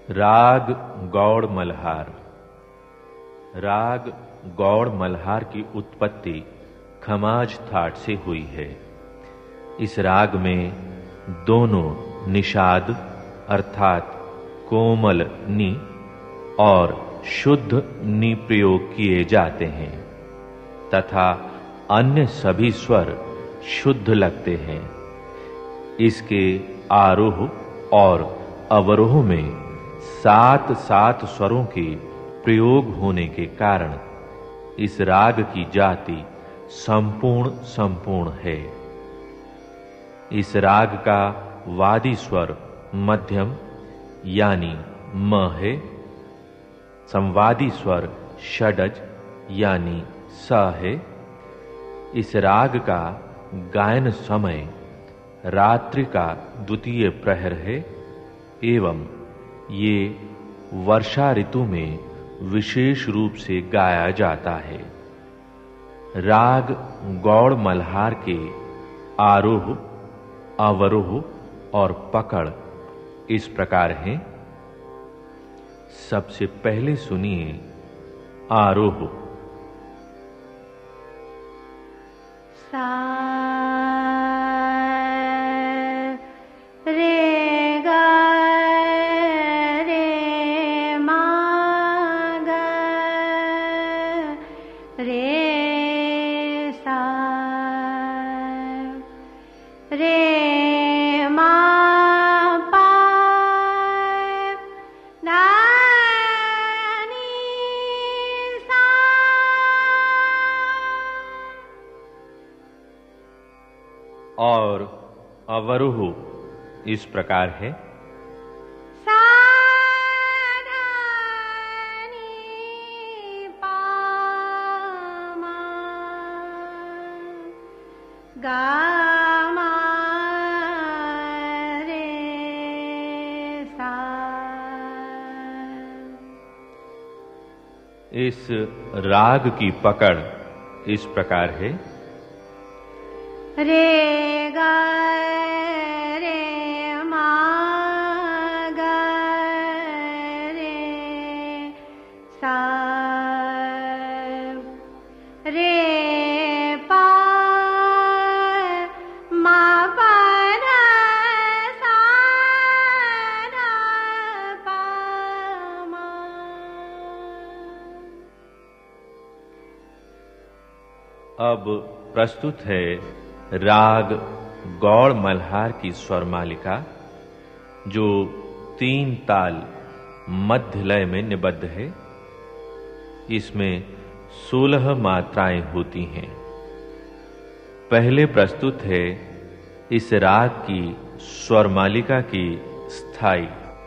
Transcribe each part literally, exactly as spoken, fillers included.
राग गौड़ मल्हार। राग गौड़ मल्हार की उत्पत्ति खमाज थाट से हुई है। इस राग में दोनों निषाद अर्थात कोमल नि और शुद्ध नि प्रयोग किए जाते हैं तथा अन्य सभी स्वर शुद्ध लगते हैं। इसके आरोह और अवरोह में सात सात स्वरों के प्रयोग होने के कारण इस राग की जाति संपूर्ण संपूर्ण है। इस राग का वादी स्वर मध्यम यानी म है। संवादी स्वर षडज यानी स है। इस राग का गायन समय रात्रि का द्वितीय प्रहर है एवं ये वर्षा ऋतु में विशेष रूप से गाया जाता है। राग गौड़ मल्हार के आरोह अवरोह और पकड़ इस प्रकार हैं। सबसे पहले सुनिए आरोह। सा रे गा रे मा गा रे सा रे मा पा धा नी सा। और अवरोह इस प्रकार है। सा धा नी पा मा गा मा रे सा। इस राग की पकड़ इस प्रकार है। रे गा रे मा गा रे सा रे पा मा पा धा सा धा पा मा। अब प्रस्तुत है राग गौड़ मल्हार की स्वर मालिका जो तीन ताल मध्य लय में निबद्ध है। इसमें सोलह मात्राएं होती हैं। पहले प्रस्तुत है इस राग की स्वर मालिका की स्थाई।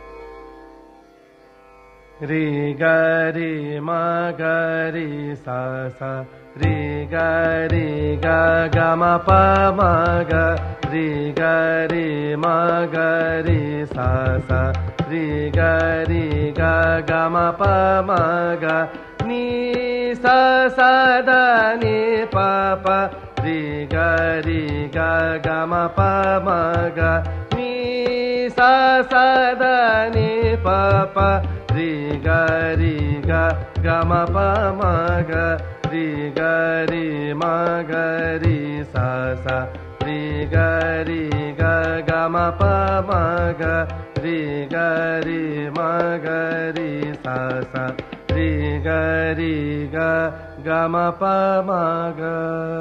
रे गा रे मा गा रे सा सा रे गा रे गा गा मा पा मा गा रे गा रे मा गा रे सा सा रे गा रे गा गा मा पा मा गा नी सा सा दा नी पा पा रे गा रे गा गा मा पा मा गा नी सा सा दा नी पा पा रे गा रे गा गा मा पा मा गा रे गा रे मा गा रे सा सा रे गा रे गा गा मा पा मा गा रे गा रे मा गा रे सा सा रे गा रे गा गा मा पा मा गा।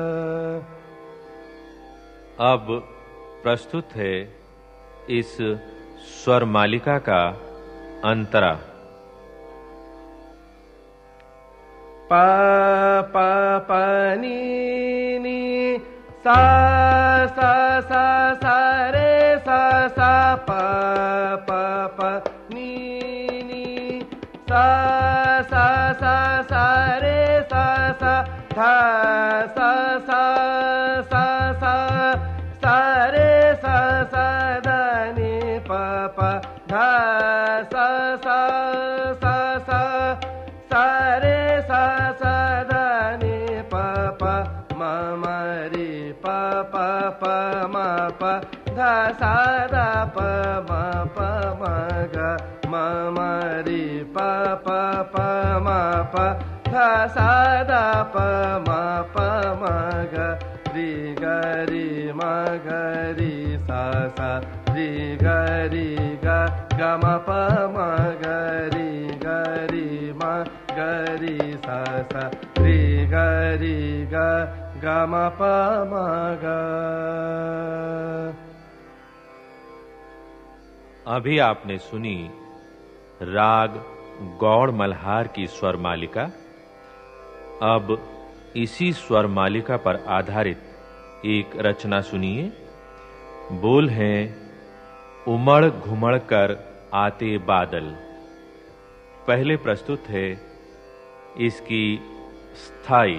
अब प्रस्तुत है इस स्वर मालिका का अंतरा। पा पा पा नी नी सा सा सा सा रे सा सा पा पा पा नी नी सा सा सा सा रे सा सा धा सा सा सा सा सा रे सा सा दा नी पा पा धा सा सा सा सा सा रे सा सा दा नी पा पा मा मा रे पा पा पा मा पा धा सा दा पा मा पा मा गा मा मा प ध सा द प म प म ग रि ग रि म ग रि सा सा रि ग रि ग ग म प म ग रि ग रि म ग रि सा सा रि ग रि ग ग म प म ग। अभी आपने सुनी राग गौड़ मल्हार की स्वर मालिका। अब इसी स्वर मालिका पर आधारित एक रचना सुनिए। बोल हैं उमड़ घुमड़ कर आते बादल। पहले प्रस्तुत है इसकी स्थाई।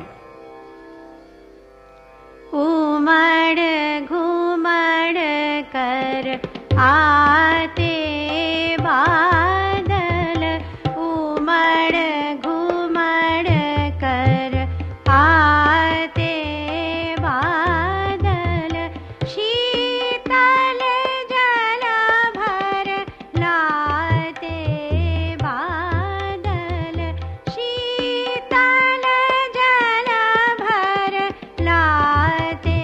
उमड़ घुमड़ कर आते बादल, उमड़ घुमड़ कर आते बादल, शीतल जल भर लाते बादल, शीतल जल भर लाते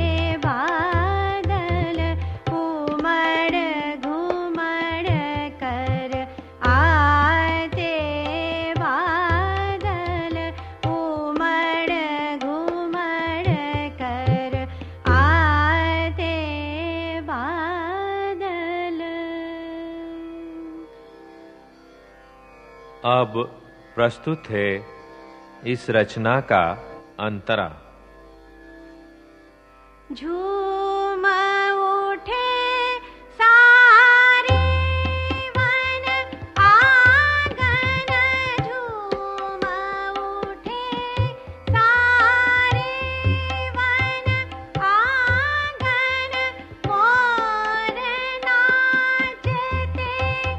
बादल, उमड़ घुमड़ कर आते बादल, उमड़ घुमड़ कर आते बादल। अब प्रस्तुत है इस रचना का अंतरा। झूम उठे सारे वन आंगन, झूम उठे सारे वन आंगन, मोर नाचते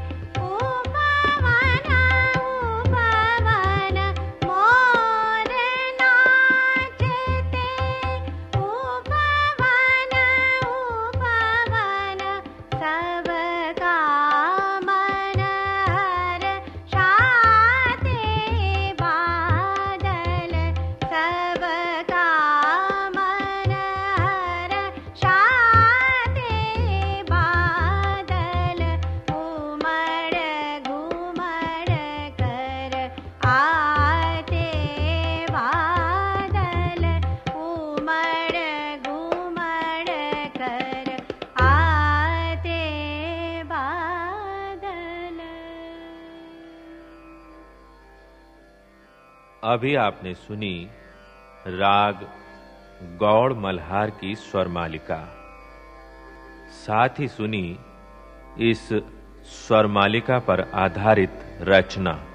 उपवन उपवन, मोर नाचते उपवन उपवन, सबका मन हर्षाते बादल, सबका मन हर्षाते बादल, उमड़ घुमड़ कर आते बादल, उमड़ घुमड़ कर आते बादल। अभी आपने सुनी राग गौड़ मल्हार की स्वर मालिका। साथ ही सुनी इस स्वर मालिका पर आधारित रचना।